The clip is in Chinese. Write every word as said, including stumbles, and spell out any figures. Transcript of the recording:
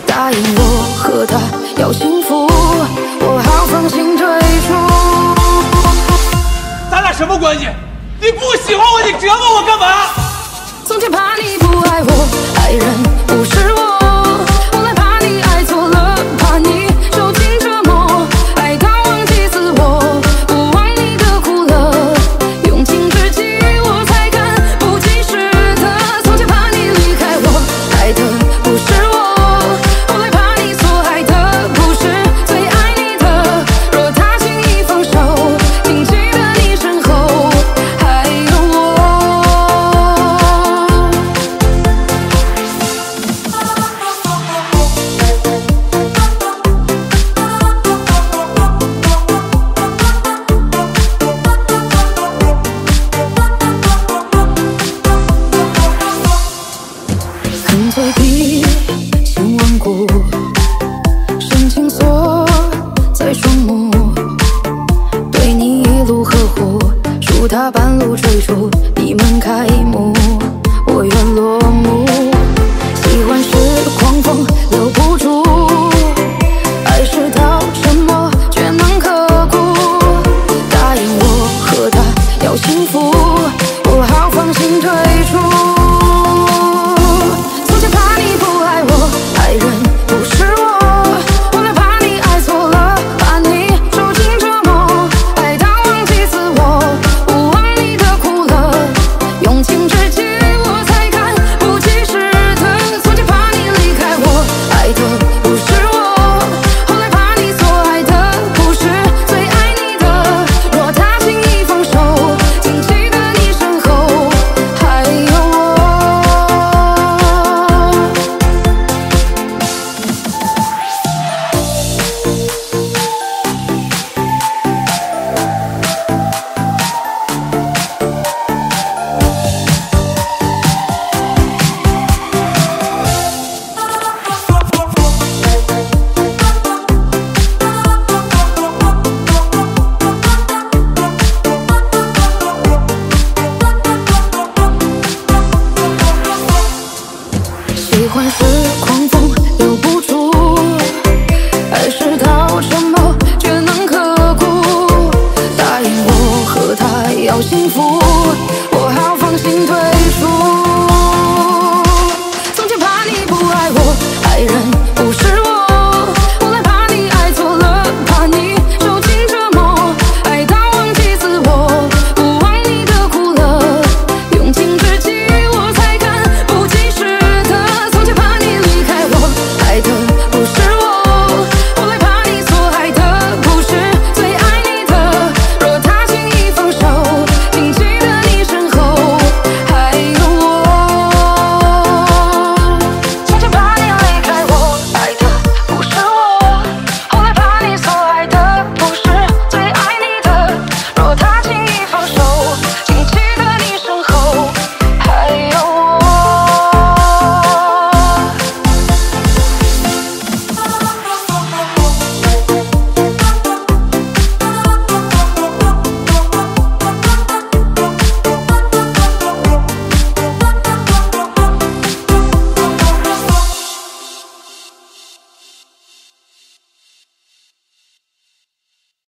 答应我和他要幸福，我好放心退出。 咱俩什么关系？你不喜欢我，你折磨我干嘛？ 从前怕你不爱我，爱人不是我。 嘴皮千万古，深情锁在双目，对你一路呵护，树塔半路追逐，闭门开幕，我愿落幕。喜欢是狂风留不住，爱是刀沉默却能刻骨。答应我和他要幸福，我好放心退出。 喜欢是狂风留不住，爱是刀沉默却能刻骨。答应我和他要幸福，我好放心退出。从前怕你不爱我。